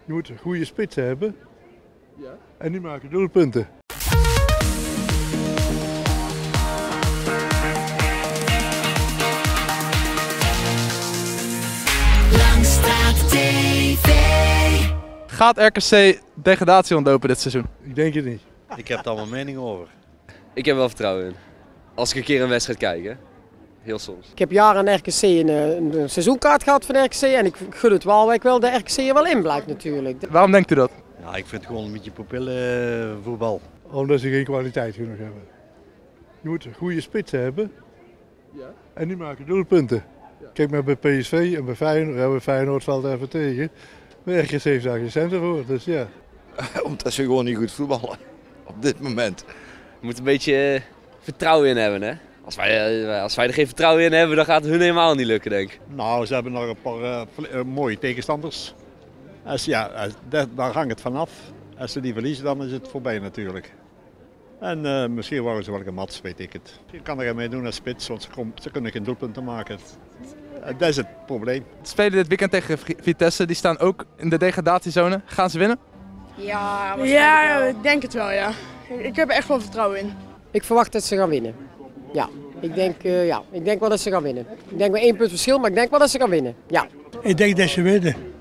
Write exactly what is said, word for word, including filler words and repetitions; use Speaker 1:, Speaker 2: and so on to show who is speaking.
Speaker 1: Je moet goede spitsen hebben. Ja. En die maken doelpunten.
Speaker 2: Langstraat T V.
Speaker 3: Gaat R K C degradatie ontlopen dit seizoen?
Speaker 1: Ik denk het niet.
Speaker 4: Ik heb daar mijn mening over.
Speaker 5: Ik heb er wel vertrouwen in. Als ik een keer een wedstrijd kijk, hè. Heel soms.
Speaker 6: Ik heb jaren aan R K C een, een seizoenkaart gehad van R K C en ik gun het wel, ik wil de R K C er wel in blijft natuurlijk.
Speaker 3: Waarom denkt u dat?
Speaker 4: Ja, ik vind het gewoon een beetje pupillen voetbal.
Speaker 1: Omdat ze geen kwaliteit genoeg hebben. Je moet goede spitsen hebben. Ja. En die maken doelpunten. Ja. Kijk maar bij P S V en bij Feyenoord, ja, bij Feyenoord valt even tegen. Maar R K C heeft daar geen centen voor, dus ja.
Speaker 7: Omdat ze gewoon niet goed voetballen op dit moment.
Speaker 5: Je moet een beetje uh, vertrouwen in hebben, hè. Als wij, uh, als wij er geen vertrouwen in hebben, dan gaat het hun helemaal niet lukken, denk ik.
Speaker 4: Nou, ze hebben nog een paar uh, uh, mooie tegenstanders. Als, ja, als, daar, daar hangt het vanaf. Als ze die verliezen, dan is het voorbij natuurlijk. En uh, misschien worden ze wel gemats, weet ik het. Je kan er mee doen als spits, want ze, kom, ze kunnen geen doelpunten maken. Uh, dat is het probleem.
Speaker 3: Ze spelen dit weekend tegen Vitesse, die staan ook in de degradatiezone. Gaan ze winnen?
Speaker 8: Ja, ja ik denk het wel, ja. Ik heb er echt wel vertrouwen in.
Speaker 6: Ik verwacht dat ze gaan winnen. Ja, ik denk, uh, ja, ik denk wel dat ze gaan winnen. Ik denk wel één punt verschil, maar ik denk wel dat ze gaan winnen. Ja.
Speaker 9: Ik denk dat ze winnen.